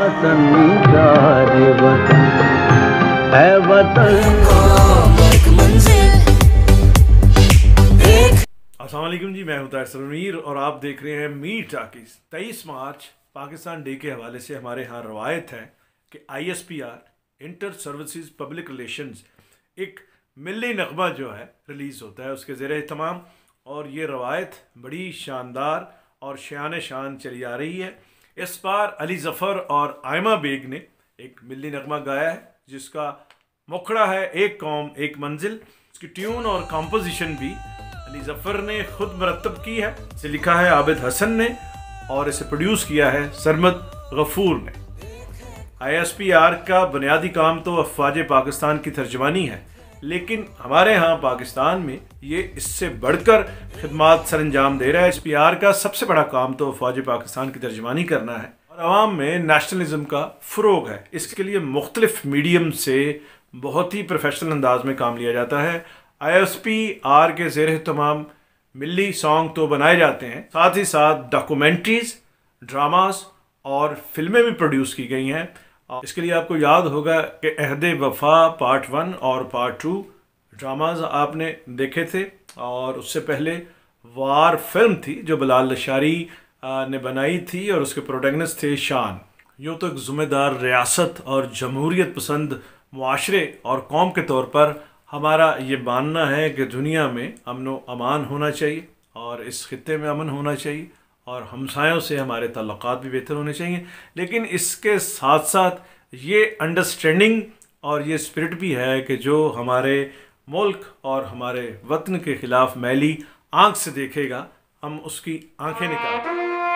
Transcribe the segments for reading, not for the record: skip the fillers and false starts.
अस्सलाम वालेकुम जी, मैं हूं ताहिर रणवीर और आप देख रहे हैं Mir talkies. 23 March Pakistan day के हवाले से हमारे यहाँ रवायत है कि ISPR inter services public relations एक मिली नगमा जो है रिलीज़ होता है उसके ज़ेर एहतमाम, और ये रवायत बड़ी शानदार और शान शान चली आ रही है। इस बार अली ज़फ़र और आयमा बेग ने एक मिली नगमा गाया है जिसका मुखड़ा है एक कौम एक मंजिल। उसकी ट्यून और कॉम्पोजिशन भी अली ज़फ़र ने खुद मरतब की है। इसे लिखा है आबिद हसन ने और इसे प्रोड्यूस किया है सरमद गफूर ने। ISPR का बुनियादी काम तो अफ़वाज पाकिस्तान की तर्जमानी है, लेकिन हमारे यहाँ पाकिस्तान में ये इससे बढ़कर खिदमात सर अंजाम दे रहा है। ISPR का सबसे बड़ा काम तो अफ़वाज पाकिस्तान की तर्जमानी करना है और आवाम में नेशनलिज्म का फ़रोग है। इसके लिए मुख्तलिफ मीडियम से बहुत ही प्रोफेशनल अंदाज में काम लिया जाता है। ISPR के ज़ेर एहतमाम मिली सॉन्ग तो बनाए जाते हैं, साथ ही साथ डॉक्यूमेंट्रीज, ड्रामास और फिल्में भी प्रोड्यूस की गई हैं। इसके लिए आपको याद होगा कि अहदे वफा पार्ट 1 और पार्ट 2 ड्रामाज आपने देखे थे, और उससे पहले वार फिल्म थी जो बिलाल लशारी ने बनाई थी और उसके प्रोटैगनिस्ट थे शान। यूँ तो एक ज़िम्मेदार रियासत और जमहूरियत पसंद मुआशरे और कौम के तौर पर हमारा ये मानना है कि दुनिया में अमन व अमान होना चाहिए और इस खित्ते में अमन होना चाहिए और हमसायों से हमारे ताल्लुकात भी बेहतर होने चाहिए। लेकिन इसके साथ साथ ये अंडरस्टैंडिंग और ये स्पिरिट भी है कि जो हमारे मुल्क और हमारे वतन के ख़िलाफ़ मैली आँख से देखेगा हम उसकी आँखें निकाल।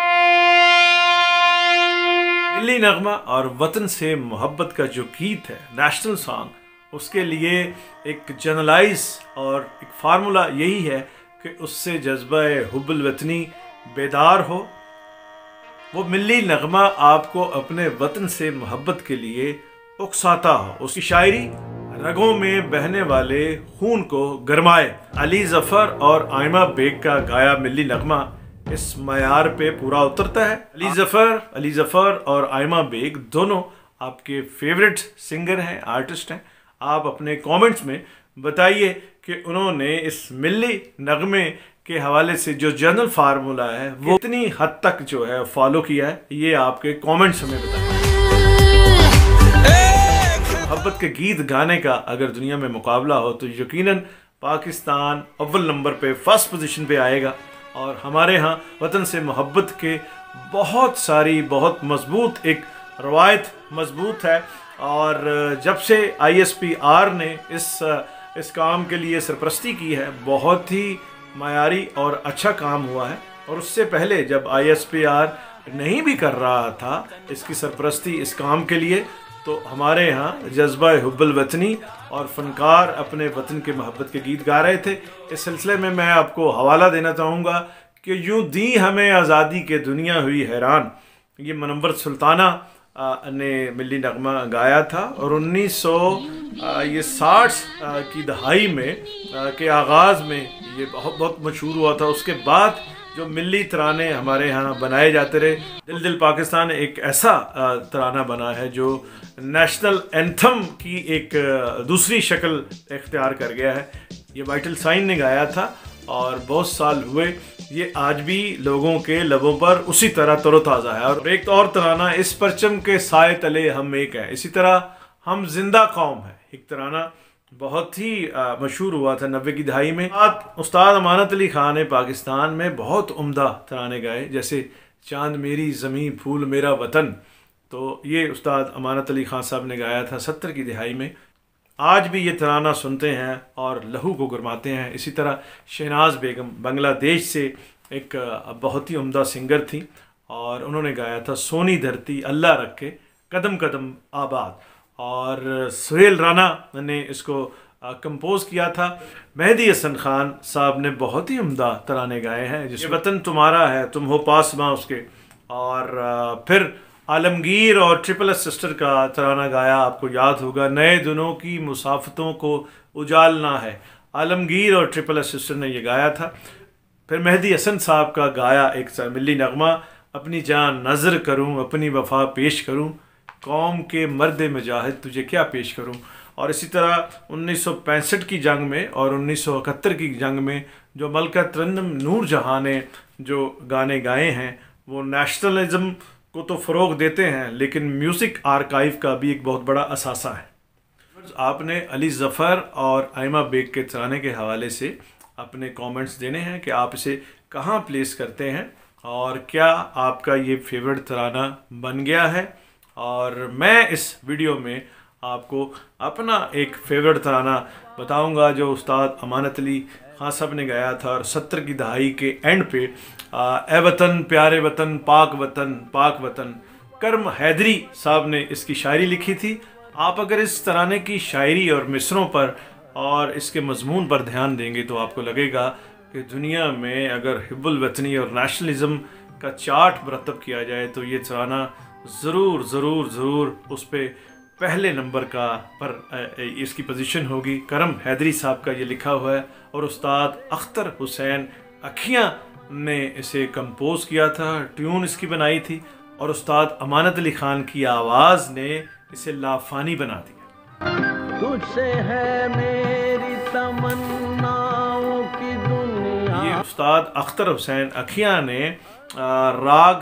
मिली नगमा और वतन से मोहब्बत का जो गीत है, नेशनल सॉन्ग, उसके लिए एक जनरलाइज और एक फार्मूला यही है कि उससे जज्बा हुब्बुल वतनी बेदार हो। वो मिली नगमा आपको अपने वतन से मोहब्बत के लिए उकसाता हो। उसकी शायरी रगों में बहने वाले खून को गरमाए। अली ज़फ़र और आयमा बेग का गाया मिली नगमा इस मयार पे पूरा उतरता है। अली ज़फ़र और आयमा बेग दोनों आपके फेवरेट सिंगर हैं, आर्टिस्ट हैं। आप अपने कमेंट्स में बताइए कि उन्होंने इस मिली नगमे के हवाले से जो जनरल फार्मूला है वो इतनी हद तक जो है फॉलो किया है, ये आपके कमेंट्स में बताइए। मोहब्बत के गीत गाने का अगर दुनिया में मुकाबला हो तो यकीनन पाकिस्तान अव्वल नंबर पे, फर्स्ट पोजीशन पे आएगा। और हमारे यहाँ वतन से मोहब्बत के बहुत मजबूत एक रवायत मजबूत है। और जब से ISPR ने इस काम के लिए सरपरस्ती की है, बहुत ही मायारी और अच्छा काम हुआ है। और उससे पहले जब ISPR नहीं भी कर रहा था इसकी सरपरस्ती इस काम के लिए, तो हमारे यहाँ जज्बा हुब्बुल वतनी और फ़नकार अपने वतन के मोहब्बत के गीत गा रहे थे। इस सिलसिले में मैं आपको हवाला देना चाहूँगा कि यूँ दी हमें आज़ादी के दुनिया हुई हैरान, ये मुनव्वर सुल्ताना ने मिली नगमा गाया था और 1960 की दहाई में के आगाज़ में ये बहुत मशहूर हुआ था। उसके बाद जो मिली तराने हमारे यहाँ बनाए जाते रहे। दिल दिल पाकिस्तान एक ऐसा तराना बना है जो नेशनल एंथम की एक दूसरी शक्ल इख्तियार कर गया है। ये वाइटल साइन ने गाया था और बहुत साल हुए ये आज भी लोगों के लबों पर उसी तरह तरोताज़ा है। और एक और तराना, इस परचम के साए तले हम एक हैं, इसी तरह हम जिंदा कौम है, एक तराना बहुत ही मशहूर हुआ था 90 की दहाई में। उस्ताद अमानत अली खान ने पाकिस्तान में बहुत उम्दा तराने गाए, जैसे चांद मेरी ज़मीं फूल मेरा वतन, तो ये उस्ताद अमानत अली खान साहब ने गाया था 70 की दहाई में। आज भी ये तराना सुनते हैं और लहू को गरमाते हैं। इसी तरह शहनाज बेगम बांग्लादेश से एक बहुत ही उम्दा सिंगर थी और उन्होंने गाया था सोनी धरती अल्लाह रखे कदम कदम आबाद, और सुहेल राना ने इसको कंपोज किया था। मेहदी हसन खान साहब ने बहुत ही उम्दा तराने गाए हैं, जैसे वतन तुम्हारा है तुम हो पास माँ उसके, और फिर आलमगीर और ट्रिपल एस सिस्टर का तराना गाया, आपको याद होगा, नए दिनों की मुसाफतों को उजालना है। आलमगीर और ट्रिपल एस सिस्टर ने ये गाया था। फिर मेहदी हसन साहब का गाया एक मिली नगमा, अपनी जान नज़र करूं अपनी वफा पेश करूं, कौम के मर्द मुजाहिद तुझे क्या पेश करूं। और इसी तरह 1965 की जंग में और 1971 की जंग में जो मलका तरन्नुम नूर जहां ने जो गाने गाए हैं वो नेशनलिज्म को तो फ़रोग देते हैं, लेकिन म्यूज़िक आर्काइव का भी एक बहुत बड़ा असासा है। आपने अली ज़फ़र और आइमा बेग के तराने के हवाले से अपने कमेंट्स देने हैं कि आप इसे कहाँ प्लेस करते हैं और क्या आपका ये फेवरेट तराना बन गया है। और मैं इस वीडियो में आपको अपना एक फेवरेट तराना बताऊंगा जो उस्ताद अमानत अली खान साहब ने गाया था और 70 की दहाई के एंड पे ए वतन प्यारे वतन पाक वतन करम हैदरी साहब ने इसकी शायरी लिखी थी। आप अगर इस तराने की शायरी और मिसरों पर और इसके मजमून पर ध्यान देंगे तो आपको लगेगा कि दुनिया में अगर हिब्बुल वतनी और नेशनलिज्म का चार्ट मरतब किया जाए तो ये तराना ज़रूर उस पर पहले नंबर का पर इसकी पोजीशन होगी। करम हैदरी साहब का ये लिखा हुआ है और उस्ताद अख्तर हुसैन अखियाँ ने इसे कंपोज किया था, ट्यून इसकी बनाई थी और उस्ताद अमानत अली खान की आवाज़ ने इसे लाफानी बना दिया। तुझसे है मेरी तमन्नाओं की दुनिया। ये उस्ताद अख्तर हुसैन अखियाँ ने राग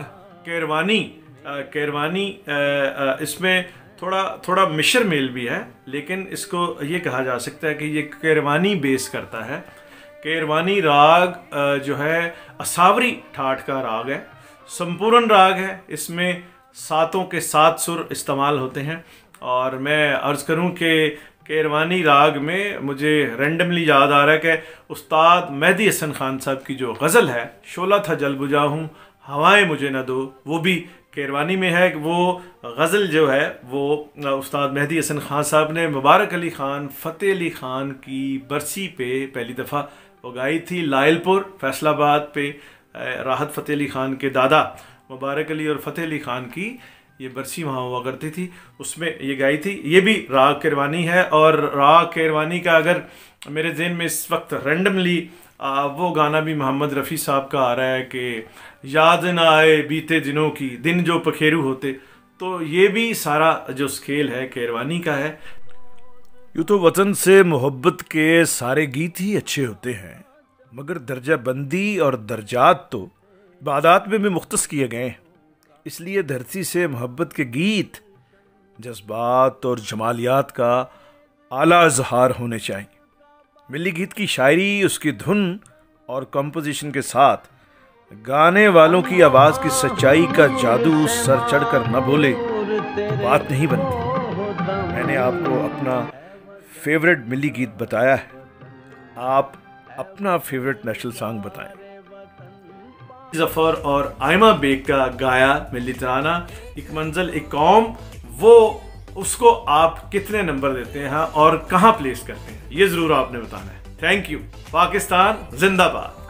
केरवानी इसमें थोड़ा मिश्र मेल भी है, लेकिन इसको ये कहा जा सकता है कि ये केरवानी बेस करता है। केरवानी राग जो है असावरी ठाठ का राग है, संपूर्ण राग है, इसमें सातों के 7 सुर इस्तेमाल होते हैं। और मैं अर्ज़ करूं कि केरवानी राग में मुझे रेंडमली याद आ रहा है कि उस्ताद मेहदी हसन खान साहब की जो गज़ल है शोला था जल बुझा हूँ हवाएं मुझे न दो, वो भी केरवानी में है। वो गज़ल जो है वो उस्ताद मेहदी हसन खान साहब ने मुबारक अली ख़ान फ़तेह अली ख़ान की बरसी पे पहली दफ़ा वो गाई थी। लायलपुर फैसलाबाद पे राहत फ़तेह अली ख़ान के दादा मुबारक अली और फ़तेह अली ख़ान की ये बरसी वहाँ हुआ करती थी, उसमें ये गाई थी। ये भी राग केरवानी है और राग केरवानी का अगर मेरे ज़हन में इस वक्त रेंडमली वो गाना भी मोहम्मद रफ़ी साहब का आ रहा है कि याद ना आए बीते दिनों की दिन जो पखेरू होते, तो ये भी सारा जो स्केल है केरवानी का है। यूँ तो वतन से मोहब्बत के सारे गीत ही अच्छे होते हैं, मगर दर्जा बंदी और दर्जात तो इबादत में भी मुख्तस किए गए हैं। इसलिए धरती से मोहब्बत के गीत जज्बात और जमालियात का आला इज़हार होने चाहिए। मिली गीत की शायरी, उसकी धुन और कंपोजिशन के साथ गाने वालों की आवाज़ की सच्चाई का जादू सर चढ़कर न बोले बात नहीं बनती। मैंने आपको अपना फेवरेट मिली गीत बताया है, आप अपना फेवरेट नेशनल सॉन्ग बताएं। ज़फ़र और आइमा बेग का गाया मिली तराना एक मंजिल एक कौम, वो उसको आप कितने नंबर देते हैं और कहाँ प्लेस करते हैं, ये ज़रूर आपने बताना है। Thank you. पाकिस्तान जिंदाबाद।